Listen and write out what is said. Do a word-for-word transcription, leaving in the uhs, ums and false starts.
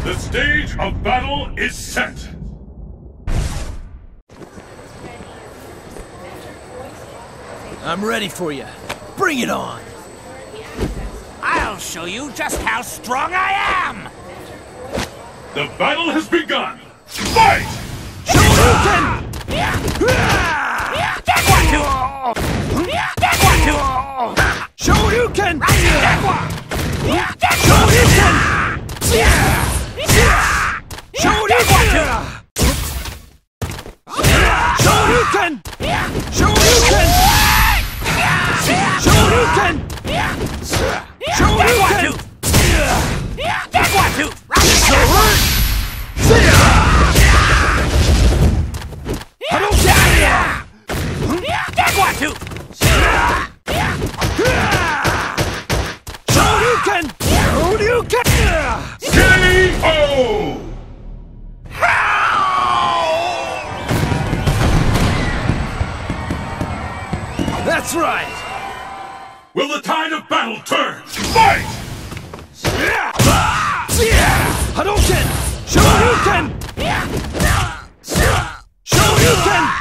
The stage of battle is set! I'm ready for you. Bring it on! I'll show you just how strong I am! The battle has begun! Fight! Shoryuken! That one too! That one too! Shoryuken! That one! That Shoryuken! Shoryuken! Shoryuken! Shoryuken! Shoryuken! Shoryuken! That one too! This'll hurt! That one too! Shoryuken! Shoryuken! K O! That's right! Will the tide of battle turn? Fight! Hadouken! Shoryuken! Shoryuken!